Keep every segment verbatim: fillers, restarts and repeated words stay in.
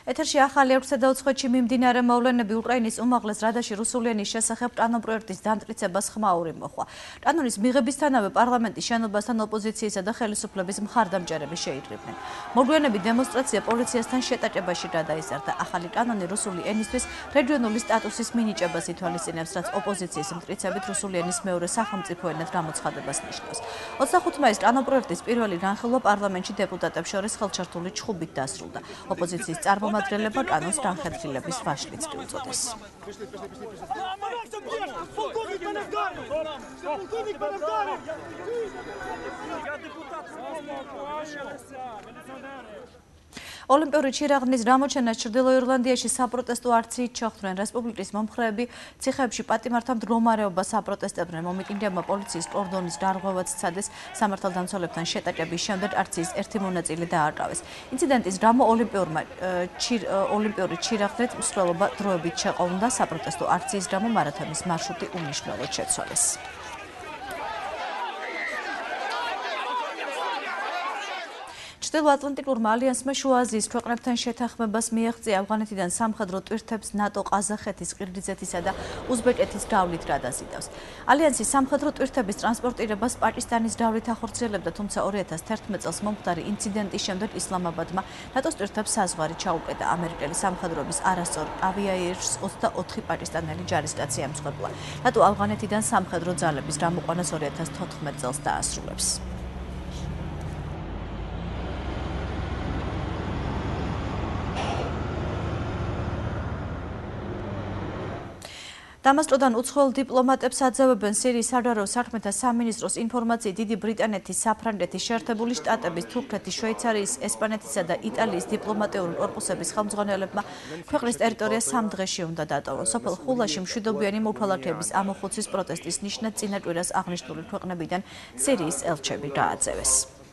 ეთერში ახალი ექვსი და უცხოეთში მიმდინარე მოვლენები უკრაინის უმაღლეს რადაში რუსული ენის შესახებ კანონპროექტის დამტკიცებას ხმაური მოჰყვა. კანონის მიღებისთანავე პარლამენტის შენობასთან ოპოზიციისა და ხელისუფლების მხარდამჭერები შეიკრიბნენ. მოგვიანებით დემონსტრაცია პოლიციასთან შეტაკებაში გადაიზარდა. ახალი კანონი რუსული ენისთვის რეგიონული სტატუსის მინიჭებას ითვალისწინებს, რაც ოპოზიციის მტკიცებით რუსული ენის მეორე სახელმწიფო ენად გამოცხადებას ნიშნავს. ოცდახუთი მაისს კანონპროექტის პირველი განხილვა პარლამენტში დეპუტატებს შორის ხელჩართული ჩხუბით დასრულდა. ოპოზიციის წარმომადგენლებმა კანონს განხეთქილების ვაშლიც უწოდეს. ოლიმპიური ჩირაღდნის გამოჩენას ჩრდილო ირლანდიაში საპროტესტო აქციით შეხვდნენ. რესპუბლიკის მომხრეები ციხეებში პატიმართა მდგომარეობას აპროტესტებდნენ. მომიტინგეებმა პოლიციის კორდონის დარღვევაც სცადეს. სამართალდამცველებთან შეტაკების შემდეგ აქციის ერთი მონაწილე დააკავეს. ინციდენტის გამო ოლიმპიური ჩირაღდნით მსვლელობა დროებით შეყოლდა. საპროტესტო აქციის გამო მარათონის მარშრუტი უმნიშვნელოდ შეცვალეს. ჩრდილო ატლანტიკურმა ალიანსმა შუა აზიის ქვეყნებთან შეთახმებას მიაღწია ავღანეთიდან სამხედრო ტვირთებს ნატო, ყაზახეთის, ყირგიზეთისა და უზბეკეთის გავლით გადაზიდავს. ალიანსი სამხედრო ტვირთების ტრანსპორტირებას პაკისტანის გავლით ახორციელებდა, თუმცა ორი ათას თერთმეტ წელს მომხდარი ინციდენტის შემდეგ ისლამაბადმა ნატოს ტვირთებს საზღვარი ჩაუყედა. ამერიკელი სამხედროების არასწორ ავიაიერს ოცდაოთხი პაკისტანელი ჯარისკაცი ემსხვერპლა. ნატო ავღანეთიდან სამხედრო ძალების გამოყვანას ორი ათას თოთხმეტ წელს დაასრულებს. დამასკოდან უცხოელ დიპლომატებს აძევებენ. სირიის საგარეო საქმეთა სამინისტროს ინფორმაციით დიდი ბრიტანეთის, საფრანგეთის, შეერთებული შტატების, თურქეთის, შვეიცარიის, ესპანეთისა და იტალიის დიპლომატიური კორპუსების ხელმძღვანელებმა ქვეყნის ტერიტორია სამ დღეში უნდა დატოვონ. სოფელ ხულაში მშვიდობიანი მოქალაქეების ამოხუცის პროტესტის ნიშნად წინა კვირას აღნიშნული ქვეყნებიდან სირიის ელჩები გააძევეს.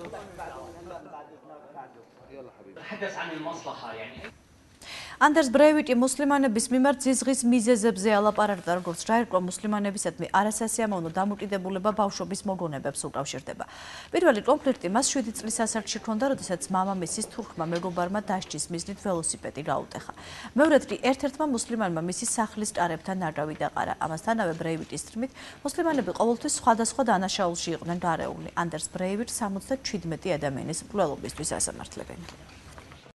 ანდერს ბრეივიტი მუსლიმანების მიმართ ზიზღის მიზეზებზე ალაპარაკდა, როგორც რაირკვა მუსლიმანებისადმი არასასიამოვნო დამოკიდებულება ბავშვობის მოგონებებს უკავშირდება. პირველი კონფლიქტი მას შვიდი წლის ასაკში ჰქონდა, როდესაც მამამისის თურქმა მეგობარმა დასჯის მიზნით ველოსიპედი გაუტეხა. მეორედ კი ერთ-ერთმა მუსლიმანმა მისი სახლის კარებთან ნაγκავი დაყარა. ამასთანავე ბრეივიტის თქმით, მუსლიმანები ყოველთვის სხვადასხვა დანაშაულში იყვნენ გარეული. ანდერს ბრეივიტს სამოცდაჩვიდმეტი ადამიანის მკვლელობისთვის ასამართლებენ.